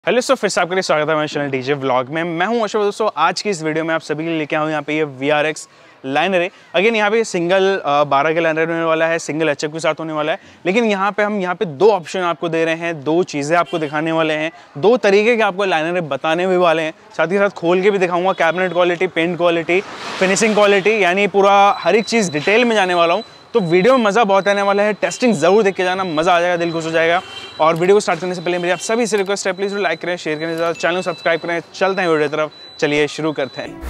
Hello दोस्तों, फिर से आपके लिए स्वागत है मेरे चैनल डीजे व्लॉग में। मैं हूं अशोक। दोस्तों आज की इस वीडियो में आप सभी के लिए लेके आऊँ यहाँ पे ये VRX लाइनर है। अगेन यहाँ पे सिंगल 12 का लाइनर होने वाला है, सिंगल HF के साथ होने वाला है। लेकिन यहाँ पे हम दो ऑप्शन आपको दे रहे हैं, दो चीज़ें आपको दिखाने वाले हैं, दो तरीके के आपको लाइनर बताने भी वाले हैं। साथ ही साथ खोल के भी दिखाऊंगा cabinet quality, paint quality, finishing quality, यानी पूरा हर एक चीज़ डिटेल में जाने वाला हूँ। तो वीडियो में मज़ा बहुत आने वाला है। टेस्टिंग ज़रूर देख के जाना, मज़ा आ जाएगा, दिल खुश हो जाएगा। और वीडियो को स्टार्ट करने से पहले मेरी आप सभी से रिक्वेस्ट है, प्लीज़ लाइक करें, शेयर करें, चैनल को सब्सक्राइब करें। चलते हैं वीडियो की तरफ, चलिए शुरू करते हैं।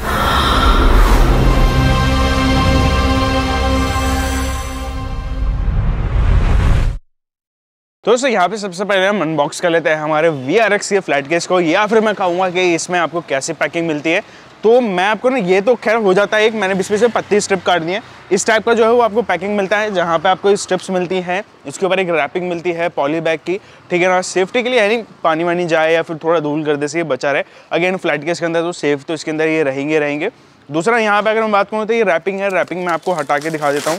तो दोस्तों यहाँ पे सबसे पहले हम अनबॉक्स कर लेते हैं हमारे VRX के फ्लैट केस को, या फिर मैं कहूँगा कि इसमें आपको कैसी पैकिंग मिलती है। तो मैं आपको ना, ये तो खैर हो जाता है एक, मैंने बीच में से पत्ती स्ट्रिप काट दी है। इस टाइप का जो है वो आपको पैकिंग मिलता है, जहाँ पे आपको स्ट्रिप्स मिलती हैं, इसके ऊपर एक रैपिंग मिलती है पॉली बैग की, ठीक है ना, सेफ्टी के लिए, यानी पानी वानी जाए या फिर थोड़ा धूल गर्दे से ये बचा रहे। अगेन फ्लैट केस के अंदर तो सेफ तो इसके अंदर ये रहेंगे। दूसरा यहाँ पे अगर मैं बात करूँ तो ये रैपिंग है, रैपिंग मैं आपको हटा के दिखा देता हूँ।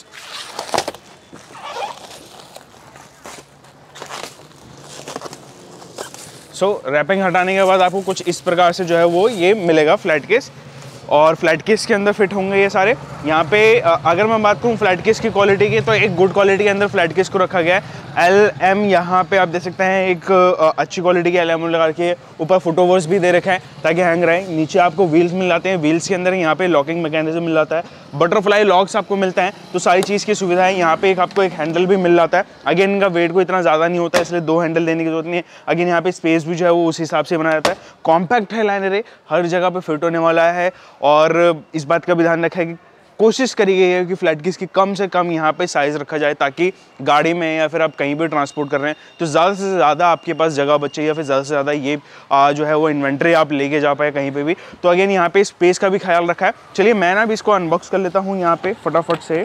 रैपिंग हटाने के बाद आपको कुछ इस प्रकार से जो है वो ये मिलेगा फ्लैट केस, और फ्लैट केस के अंदर फिट होंगे ये सारे। यहाँ पे अगर मैं बात करूँ फ्लैट केस की क्वालिटी की, तो एक गुड क्वालिटी के अंदर फ्लैट केस को रखा गया है। LM यहाँ पे आप देख सकते हैं, एक अच्छी क्वालिटी के LM लगा के ऊपर फुटओवर्स भी दे रखा है ताकि हैंग रहे। नीचे आपको व्हील्स मिल जाते हैं, व्हील्स के अंदर यहाँ पे लॉकिंग मैकेनिज्म मिल जाता है, बटरफ्लाई लॉक्स आपको मिलता है। तो सारी चीज़ की सुविधा है। यहाँ पे आपको एक हैंडल भी मिल जाता है। अगेन इनका वेट को इतना ज़्यादा नहीं होता है, इसलिए दो हैंडल देने की जरूरत नहीं है। अगेन यहाँ पे स्पेस भी जो है वो उस हिसाब से बनाया जाता है। कॉम्पैक्ट है लाइनर है, हर जगह पे फिट होने वाला है। और इस बात का भी ध्यान रखा है कि कोशिश करी गई है कि फ्लैट केस की कम से कम यहाँ पे साइज़ रखा जाए, ताकि गाड़ी में या फिर आप कहीं भी ट्रांसपोर्ट कर रहे हैं तो ज़्यादा से ज़्यादा आपके पास जगह बचे, या फिर ज़्यादा से ज़्यादा ये जो है वो इन्वेंट्री आप लेके जा पाए कहीं पे भी। तो अगेन यहाँ पे स्पेस का भी ख्याल रखा है। चलिए मैं ना भी इसको अनबॉक्स कर लेता हूँ यहाँ पे फटाफट से,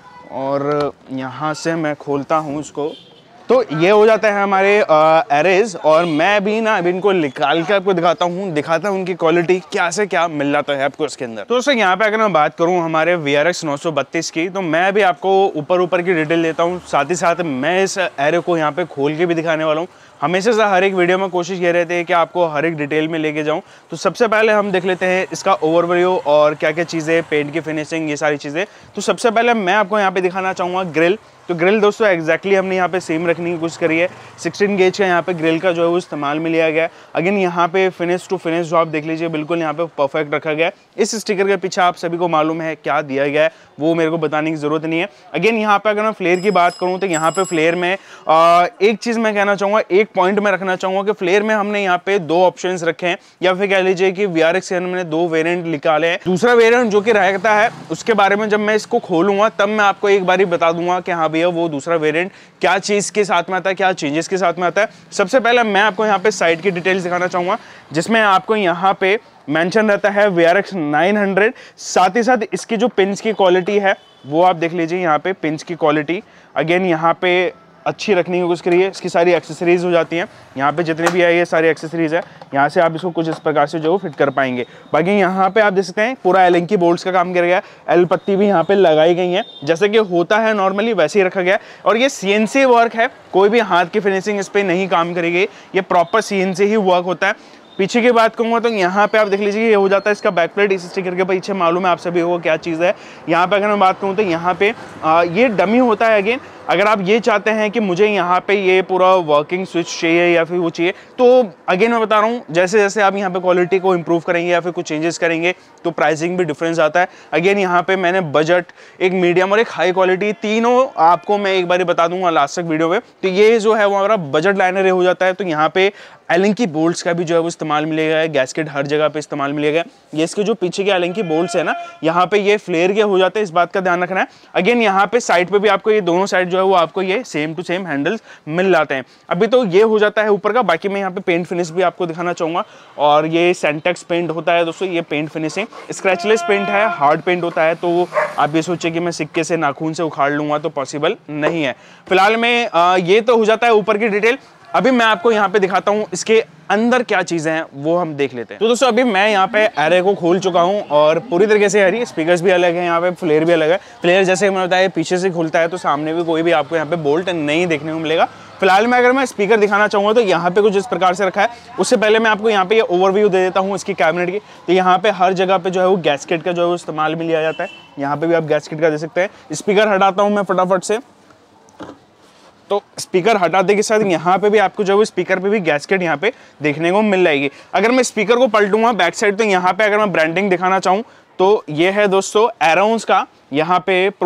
और यहाँ से मैं खोलता हूँ इसको। तो ये हो जाता है हमारे एरेज, और मैं भी ना अभी इनको निकाल के आपको दिखाता हूँ उनकी क्वालिटी क्या से क्या मिल जाता है आपको इसके अंदर। तो दोस्तों यहाँ पे अगर मैं बात करूँ हमारे VRX 932 की, तो मैं भी आपको ऊपर की डिटेल देता हूँ। साथ ही साथ मैं इस एरे को यहाँ पे खोल के भी दिखाने वाला हूँ। हमेशा से हर एक वीडियो में कोशिश ये रहती है कि आपको हर एक डिटेल में लेके जाऊं। तो सबसे पहले हम देख लेते हैं इसका ओवरव्यू और क्या क्या चीज़ें, पेंट की फिनिशिंग, ये सारी चीज़ें। तो सबसे पहले मैं आपको यहाँ पे दिखाना चाहूँगा ग्रिल। तो ग्रिल दोस्तों एग्जैक्टली हमने यहाँ पे सेम रखने की कोशिश करी है। 16 गेज का यहाँ पे ग्रिल का जो है वो इस्तेमाल में लिया गया है। अगेन यहाँ पे फिनिश टू फिनिश जो आप देख लीजिए, बिल्कुल यहाँ पे परफेक्ट रखा गया है। इस स्टिकर के पीछे आप सभी को मालूम है क्या दिया गया है, वो मेरे को बताने की जरूरत नहीं है। अगेन यहाँ पे अगर मैं फ्लेयर की बात करूँ तो यहाँ पे फ्लेयर में एक चीज़ मैं कहना चाहूँगा, एक पॉइंट में रखना चाहूँगा कि फ्लेयर में हमने यहाँ पे दो ऑप्शंस रखे हैं, या फिर कह लीजिए कि VRX से हमने दो वेरिएंट निकाले हैं। दूसरा वेरिएंट जो कि रहता है उसके बारे में जब मैं इसको खोलूंगा तब मैं आपको एक बारी बता दूंगा कि हाँ भैया वो दूसरा वेरिएंट क्या चीज़ के साथ में आता है, क्या चेंजेस के साथ में आता है। सबसे पहले मैं आपको यहाँ पे साइड की डिटेल्स दिखाना चाहूँगा, जिसमें आपको यहाँ पे मेंशन रहता है VRX 900। साथ ही साथ इसकी जो पिंस की क्वालिटी है वो आप देख लीजिए, यहाँ पे पिंस की क्वालिटी अगेन यहाँ पे अच्छी रखने की कोशिश करिए। इसकी सारी एक्सेसरीज हो जाती हैं, यहाँ पे जितने भी है ये सारी एक्सेसरीज है, यहाँ से आप इसको कुछ इस प्रकार से जो फिट कर पाएंगे। बाकी यहाँ पे आप देख सकते हैं पूरा एलन की बोल्ट्स का काम किया गया है। एल पत्ती भी यहाँ पे लगाई गई है, जैसे कि होता है नॉर्मली वैसे ही रखा गया है। और ये CNC वर्क है, कोई भी हाथ की फिनिशिंग इस पर नहीं काम करेगी, ये प्रॉपर CNC ही वर्क होता है। पीछे की बात कहूँगा तो यहाँ पे आप देख लीजिए ये हो जाता है इसका बैक प्लेट। इस स्टिकर के पीछे मालूम है आप सभी को क्या चीज़ है। यहाँ पे अगर मैं बात करूँ तो यहाँ पे ये डमी होता है। अगेन अगर आप ये चाहते हैं कि मुझे यहाँ पे ये पूरा वर्किंग स्विच चाहिए या फिर वो चाहिए, तो अगेन मैं बता रहा हूँ जैसे जैसे आप यहाँ पे क्वालिटी को इम्प्रूव करेंगे या फिर कुछ चेंजेस करेंगे तो प्राइसिंग भी डिफरेंस आता है। अगेन यहाँ पे मैंने बजट, एक मीडियम और एक हाई क्वालिटी, तीनों आपको मैं एक बार बता दूंगा लास्ट तक वीडियो में। तो ये जो है वो हमारा बजट लाइनर हो जाता है। तो यहाँ पे एलन की बोल्ट्स का भी जो है वो इस्तेमाल मिलेगा, गैस्केट हर जगह पे इस्तेमाल मिलेगा। ये इसके जो पीछे के एलन की बोल्ट्स है ना, यहाँ पे ये फ्लेयर के हो जाते हैं, इस बात का ध्यान रखना है। अगेन यहाँ पे साइड पे भी आपको ये दोनों साइड जो है वो आपको ये सेम टू सेम हैंडल्स मिल जाते हैं। अभी तो ये हो जाता है ऊपर का। बाकी मैं यहाँ पे पेंट फिनिश भी आपको दिखाना चाहूंगा, और ये सेंटेक्स पेंट होता है दोस्तों। ये पेंट फिनिशिंग स्क्रैचलेस पेंट है, हार्ड पेंट होता है। तो आप ये सोचिए कि मैं सिक्के से नाखून से उखाड़ लूंगा तो पॉसिबल नहीं है। फिलहाल में ये तो हो जाता है ऊपर की डिटेल। अभी मैं आपको यहाँ पे दिखाता हूँ इसके अंदर क्या चीजें हैं, वो हम देख लेते हैं। तो दोस्तों अभी मैं यहाँ पे एरे को खोल चुका हूँ और पूरी तरीके से हरी स्पीकर्स भी अलग है, यहाँ पे फ्लेयर भी अलग है। फ्लेयर जैसे मैंने बताया पीछे से खुलता है, तो सामने भी कोई भी आपको यहाँ पे बोल्ट नहीं देखने को मिलेगा। फिलहाल मैं अगर मैं स्पीकर दिखाना चाहूँगा तो यहाँ पे कुछ इस प्रकार से रखा है। उससे पहले मैं आपको यहाँ पे ये ओवरव्यू दे देता हूँ इसकी कैबिनेट की। तो यहाँ पे हर जगह पे जो है वो गैस्केट का जो है वो इस्तेमाल में लिया जाता है। यहाँ पे भी आप गैस्केट का दे सकते हैं। स्पीकर हटाता हूँ मैं फटाफट से, तो स्पीकर हटाते के साथ यहाँ पे भी आपको जो है स्पीकर पे भी गैस्केट यहाँ पे देखने को मिल जाएगी। अगर मैं स्पीकर को पलटूंगा बैक साइड, तो यहाँ पे अगर मैं ब्रांडिंग दिखाना चाहूँ तो ये है दोस्तों एरोन्स का यहाँ पे Pro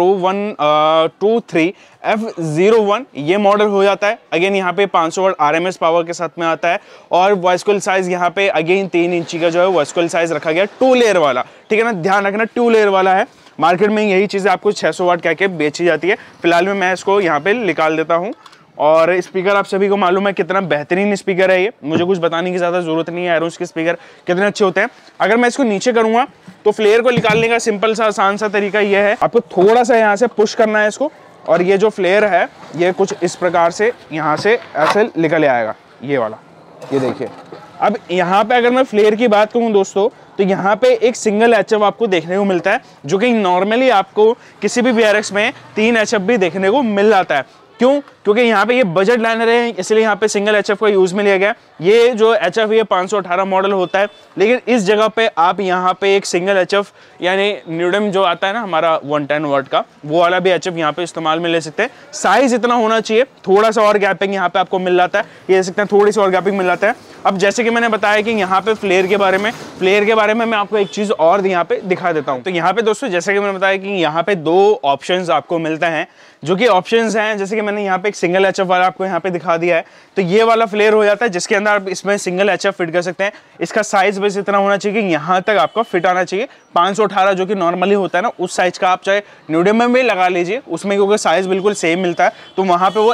123 F01 ये मॉडल हो जाता है। अगेन यहाँ पे 500 वाट RMS पावर के साथ में आता है और वॉइस कॉइल साइज यहाँ पे अगेन 3 इंची का जो है वॉइस कॉइल साइज रखा गया, 2 लेयर वाला, ठीक है ना, ध्यान रखना 2 लेयर वाला है। मार्केट में यही चीज़ आपको 600 वाट कह के बेची जाती है। फिलहाल में मैं इसको यहाँ पे निकाल देता हूँ। और स्पीकर आप सभी को मालूम है कितना बेहतरीन स्पीकर है ये, मुझे कुछ बताने की ज़्यादा ज़रूरत नहीं है एरोन्स के स्पीकर कितने अच्छे होते हैं। अगर मैं इसको नीचे करूँगा तो फ्लेयर को निकालने का सिंपल सा आसान सा तरीका ये है, आपको थोड़ा सा यहाँ से पुश करना है इसको, और ये जो फ्लेयर है ये कुछ इस प्रकार से यहाँ से ऐसे निकल आएगा, ये वाला, ये देखिए। अब यहाँ पे अगर मैं फ्लेयर की बात करूँ दोस्तों, तो यहाँ पे एक सिंगल एचएफ आपको देखने को मिलता है, जो कि नॉर्मली आपको किसी भी VRX में 3 एचएफ भी देखने को मिल जाता है। क्यों? क्योंकि यहाँ पे ये बजट लाइनर है, इसलिए यहाँ पे सिंगल एचएफ का यूज में लिया गया। ये जो एचएफ ये 518 मॉडल होता है, लेकिन इस जगह पे आप यहाँ पे एक सिंगल एचएफ यानी न्यूडम जो आता है ना हमारा 110 वाट का, वो वाला भी एचएफ यहाँ पे इस्तेमाल में ले सकते हैं। साइज इतना होना चाहिए, थोड़ा सा और गैपिंग यहाँ पे आपको मिल जाता है, ये देख सकते हैं थोड़ी सी और गैपिंग मिल जाता है। अब जैसे कि मैंने बताया कि यहाँ पे फ्लेयर के बारे में मैं आपको एक चीज और यहाँ पे दिखा देता हूँ। तो यहाँ पे दोस्तों जैसे कि मैंने बताया कि यहाँ पे 2 ऑप्शंस आपको मिलते हैं, जो कि ऑप्शंस हैं जैसे कि मैंने यहाँ पे एक सिंगल एचएफ वाला आपको यहाँ पे दिखा दिया है। तो ये वाला फ्लेयर हो जाता है जिसके अंदर आप इसमें सिंगल एचएफ फिट कर सकते हैं। इसका साइज बस इतना होना चाहिए कि यहाँ तक आपका फिट आना चाहिए। 518 जो कि नॉर्मली होता है ना, उस साइज का आप चाहे न्यूडम में भी लगा लीजिए, उसमें क्योंकि साइज बिल्कुल सेम मिलता है, तो वहाँ पे वो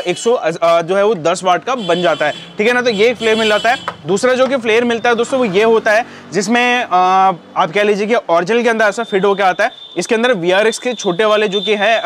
10 वाट का बन जाता है, ठीक है ना। तो ये एक फ्लेयर मिल जाता है। दूसरा जो कि फ्लेयर मिलता है दोस्तों वो ये होता है, जिसमें आप कह लीजिए कि ओरिजिनल के अंदर ऐसा फिट होकर आता है। इसके अंदर VRX के छोटे वाले जो कि है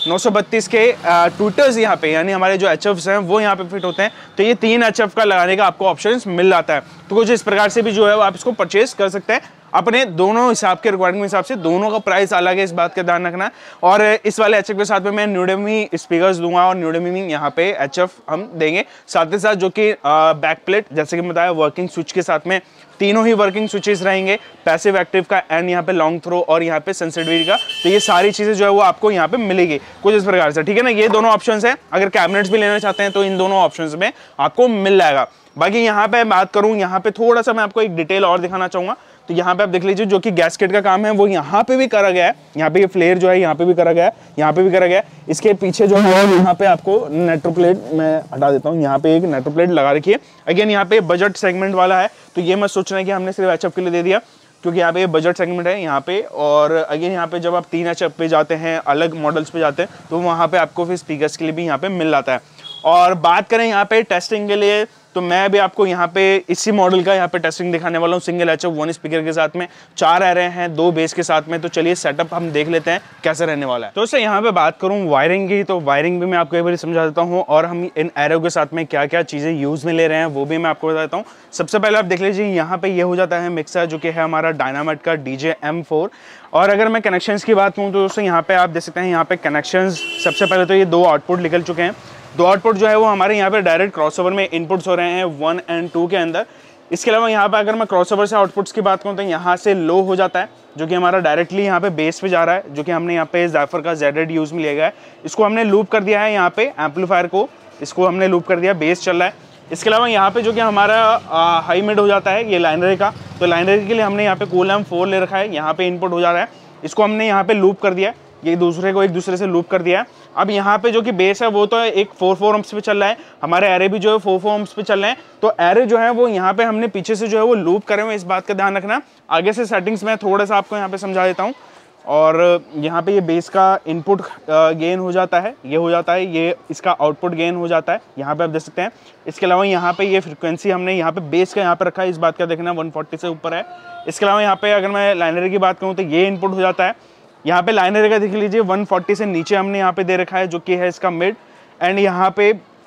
932 के ट्विटर्स यहाँ पे यानी हमारे जो एचएफ्स हैं वो यहाँ पे फिट होते हैं। तो ये 3 एचएफ का लगाने का आपको ऑप्शन मिल जाता है। तो कुछ इस प्रकार से भी जो है आप इसको परचेज कर सकते हैं अपने दोनों हिसाब के रिक्वायरमेंट के हिसाब से। दोनों का प्राइस अलग है, इस बात का ध्यान रखना। और इस वाले एचएफ के साथ में मैं न्यूडेमी स्पीकर्स दूंगा और न्यूडेमी यहाँ पे एचएफ हम देंगे, साथ ही साथ जो कि बैक प्लेट जैसे कि बताया वर्किंग स्विच के साथ में, तीनों ही वर्किंग स्विचेस रहेंगे, पैसिव एक्टिव का एंड यहाँ पे लॉन्ग थ्रो और यहाँ पे सेंसिटिविटी का। तो ये सारी चीजें जो है वो आपको यहाँ पे मिलेगी कुछ इस प्रकार से, ठीक है ना। ये दोनों ऑप्शंस हैं, अगर कैबिनेट्स भी लेना चाहते हैं तो इन दोनों ऑप्शंस में आपको मिल जाएगा। बाकी यहाँ पे बात करूँ, यहाँ पे थोड़ा सा मैं आपको एक डिटेल और दिखाना चाहूंगा। तो यहाँ पे आप देख लीजिए जो कि गैस्केट का काम है वो यहाँ पे भी करा गया है। यहाँ पे ये फ्लेयर जो है यहाँ पे भी करा गया है, यहाँ पे भी करा गया है। इसके पीछे जो है यहाँ पे आपको नेट्रो प्लेट, मैं हटा देता हूँ, यहाँ पे एक नेट्रो प्लेट लगा रखी है। अगेन यहाँ पे बजट सेगमेंट वाला है, तो ये मत सोचना है कि हमने सिर्फ एचएफ के लिए दे दिया, क्योंकि यहाँ पे बजट सेगमेंट है यहाँ पे। और अगेन यहाँ पे जब आप 3 एचएफ पे जाते हैं, अलग मॉडल्स पे जाते हैं, तो वहाँ पे आपको फिर स्पीकर्स के लिए भी यहाँ पे मिल जाता है। और बात करें यहाँ पे टेस्टिंग के लिए, तो मैं भी आपको यहाँ पे इसी मॉडल का यहाँ पे टेस्टिंग दिखाने वाला हूँ। सिंगल एचएफ 1 स्पीकर के साथ में 4 एरे हैं, 2 बेस के साथ में। तो चलिए सेटअप हम देख लेते हैं कैसे रहने वाला है। तो इससे यहाँ पे बात करूँ वायरिंग की, तो वायरिंग भी मैं आपको एक बार समझा देता हूँ, और हम इन एरो के साथ में क्या क्या चीज़ें यूज़ में ले रहे हैं वो भी मैं आपको बता देता हूँ। सबसे पहले आप देख लीजिए यहाँ पे ये हो जाता है मिक्सर, जो कि है हमारा डायनामाइट का DJ M4। और अगर मैं कनेक्शंस की बात करूँ तो दोस्तों यहाँ पे आप देख सकते हैं, यहाँ पे कनेक्शंस सबसे पहले तो ये 2 आउटपुट निकल चुके हैं। 2 आउटपुट जो है वो हमारे यहाँ पे डायरेक्ट क्रॉसओवर में इनपुट्स हो रहे हैं 1 और 2 के अंदर। इसके अलावा यहाँ पे अगर मैं क्रॉसओवर से आउटपुट्स की बात करूँ तो यहाँ से लो हो जाता है, जो कि हमारा डायरेक्टली यहाँ पे बेस पे जा रहा है, जो कि हमने यहाँ पे ज़ायफर का ZZ यूज़ में लिया गया है। इसको हमने लूप कर दिया है यहाँ पे एम्पलीफायर को, इसको हमने लूप कर दिया, बेस चल रहा है। इसके अलावा यहाँ पे जो कि हमारा हाई मिड हो जाता है ये लाइनरी का, तो लाइनरी के लिए हमने यहाँ पे कूलम 4 ले रखा है, यहाँ पे इनपुट हो जा रहा है, इसको हमने यहाँ पे लूप कर दिया है, ये दूसरे को एक दूसरे से लूप कर दिया है। अब यहाँ पे जो कि बेस है वो तो एक 4 ohms पे चल रहा है, हमारे एरे भी जो है 4 ohms पे चल रहे हैं। तो एरे जो है वो यहाँ पे हमने पीछे से जो है वो लूप करे हुए, इस बात का ध्यान रखना। आगे से सेटिंग्स में थोड़ा सा आपको यहाँ पे समझा देता हूँ। और यहाँ पे ये बेस का इनपुट गेन हो जाता है, ये हो जाता है, ये इसका आउटपुट गेन हो जाता है, यहाँ पे आप देख सकते हैं। इसके अलावा यहाँ पे ये फ्रिक्वेंसी हमने यहाँ पे बेस का यहाँ पे रखा है, इस बात का देखना 140 से ऊपर है। इसके अलावा यहाँ पे अगर मैं लाइनरी की बात करूँ तो ये इनपुट हो जाता है। यहाँ पे लाइनरी का देख लीजिए 140 से नीचे हमने यहाँ पे दे रखा है, जो कि है इसका मिड। एंड यहाँ पे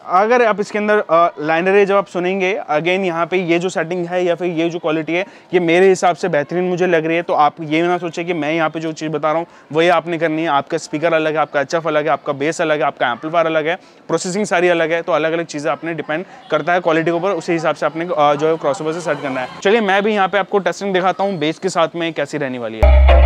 अगर आप इसके अंदर लाइनर है जब आप सुनेंगे, अगेन यहाँ पे ये जो सेटिंग है या फिर ये जो क्वालिटी है ये मेरे हिसाब से बेहतरीन मुझे लग रही है। तो आप ये ना सोचे कि मैं यहाँ पे जो चीज़ बता रहा हूँ वही आपने करनी है। आपका स्पीकर अलग है, आपका एचएफ अलग है, आपका बेस अलग है, आपका एम्पलीफायर अलग है, प्रोसेसिंग सारी अलग है। तो अलग अलग चीज़ें आपने डिपेंड करता है क्वालिटी के ऊपर, उसी हिसाब से आपने जो है क्रॉसओवर से सेट करना है। चलिए मैं भी यहाँ पे आपको टेस्टिंग दिखाता हूँ बेस के साथ में कैसी रहने वाली है।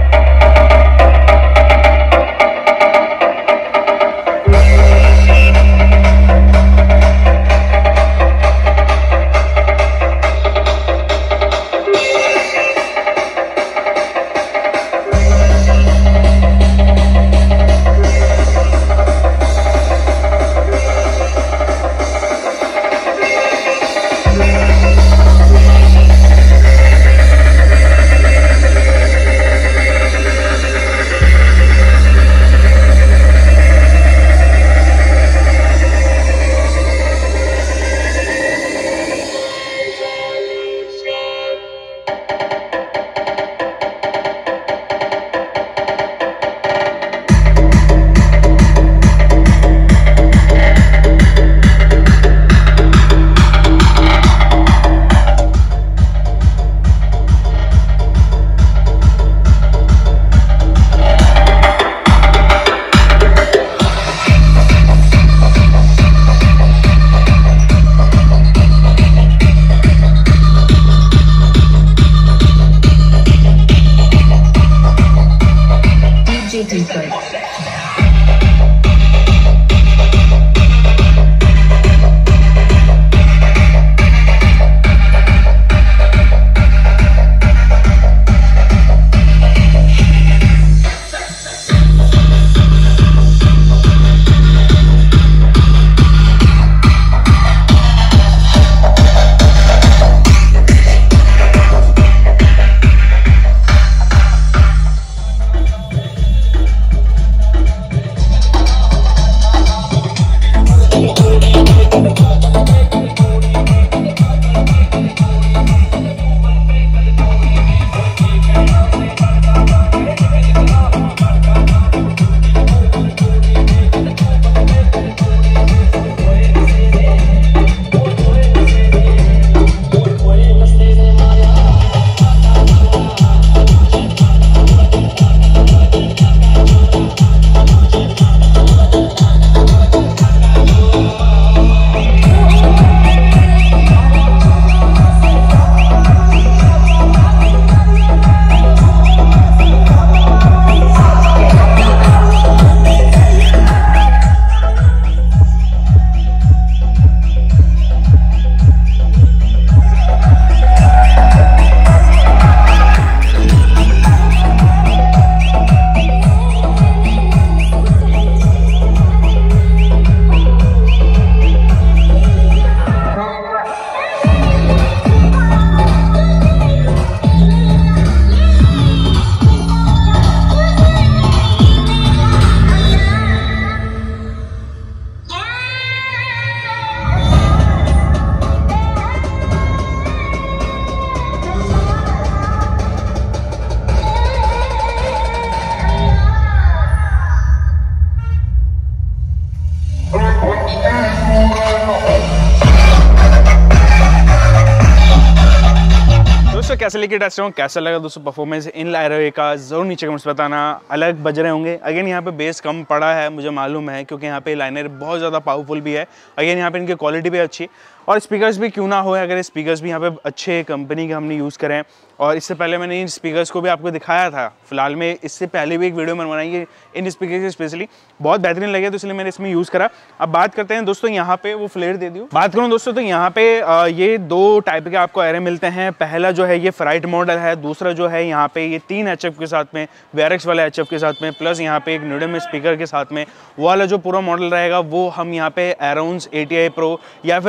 कैसे लेके टेस्ट रहा हूँ, कैसा लगा दोस्तों परफॉर्मेंस इन लायरोए का, जरूर नीचे कमेंट्स बताना। अलग बज रहे होंगे, अगेन यहाँ पे बेस कम पड़ा है मुझे मालूम है, क्योंकि यहाँ पे लाइनर बहुत ज़्यादा पावरफुल भी है। अगेन यहाँ पे इनकी क्वालिटी भी अच्छी और स्पीकर्स भी क्यों ना हो, अगर स्पीकर्स भी यहाँ पे अच्छे कंपनी के हमने यूज़ करें। और इससे पहले मैंने इन स्पीकर्स को भी आपको दिखाया था, फिलहाल में इससे पहले भी एक वीडियो मैंने बनाई है इन स्पीकर स्पेशली, बहुत बेहतरीन लगे तो इसलिए मैंने इसमें यूज़ करा। अब बात करते हैं दोस्तों यहाँ पे, वो फ्लेयर दे दियो। बात करूँ दोस्तों तो यहाँ पे ये दो टाइप के आपको एरे मिलते हैं। पहला जो है ये फ्राइट मॉडल है, दूसरा जो है यहाँ पे ये 3 HF के साथ में, VRX वाले HF के साथ में, प्लस यहाँ पे एक न्यूडम स्पीकर के साथ में। वो वाला जो पूरा मॉडल रहेगा वो हम यहाँ पे एरोन्स ATI Pro या फिर और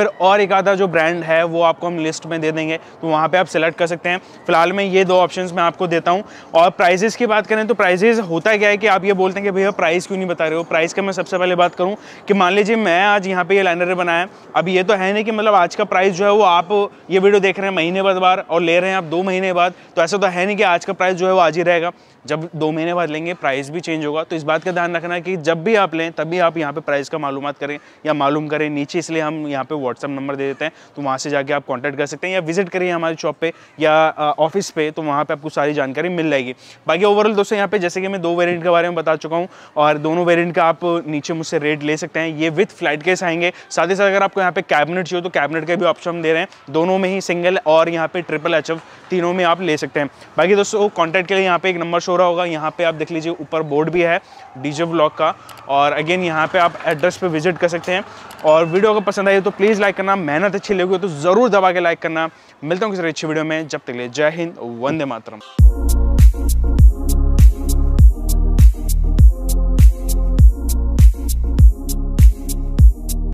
एक आधा जो ब्रांड है वो आपको हम लिस्ट में दे देंगे, तो वहाँ पे आप सेलेक्ट कर सकते हैं। फिलहाल में ये 2 ऑप्शंस मैं आपको देता हूँ। और प्राइजेस की बात करें तो प्राइजेस होता क्या है कि आप ये बोलते हैं कि भैया प्राइस क्यों नहीं बता रहे हो। प्राइस का मैं सबसे पहले बात करूँ कि मान लीजिए मैं आज यहाँ पे ये लाइनर बनाया, अब ये तो है नहीं कि मतलब आज का प्राइस जो है वो आप ये वीडियो देख रहे हैं महीने बाद और ले रहे हैं आप 2 महीने बाद, तो ऐसा तो है नहीं कि आज का प्राइस जो है वो आज ही रहेगा। जब 2 महीने बाद लेंगे प्राइस भी चेंज होगा। तो इस बात का ध्यान रखना है कि जब भी आप लें तभी आप यहाँ पे प्राइस का मालूमात करें या मालूम करें नीचे, इसलिए हम यहाँ पे व्हाट्सअप नंबर दे देते हैं, तो वहाँ से जाके आप कांटेक्ट कर सकते हैं या विजिट करिए हमारी शॉप पे या ऑफिस पे, तो वहाँ पे आपको सारी जानकारी मिल जाएगी। बाकी ओवरऑल दोस्तों यहाँ पे जैसे कि मैं 2 वेरिएंट के बारे में बता चुका हूँ और दोनों वेरिएंट का आप नीचे मुझसे रेट ले सकते हैं। ये विथ फ्लाइट केस आएंगे, साथ ही साथ अगर आपको यहाँ पे कैबिनेट चाहिए तो कैबिनेट का भी ऑप्शन दे रहे हैं, दोनों में ही सिंगल और यहाँ पे ट्रिपल HF तीनों में आप ले सकते हैं। बाकी दोस्तों कॉन्टैक्ट के लिए यहाँ पे एक नंबर शो रहा होगा, यहाँ पे आप देख लीजिए ऊपर बोर्ड भी है डीजे व्लॉग का, और अगेन यहाँ पे आप एड्रेस पे विजिट कर सकते हैं। और वीडियो अगर पसंद आई तो प्लीज़ लाइक करना, मेहनत अच्छी लगी तो ज़रूर दबा के लाइक करना। मिलता हूँ किसी अच्छी वीडियो में, जब तक के लिए जय हिंद, वंदे मातरम।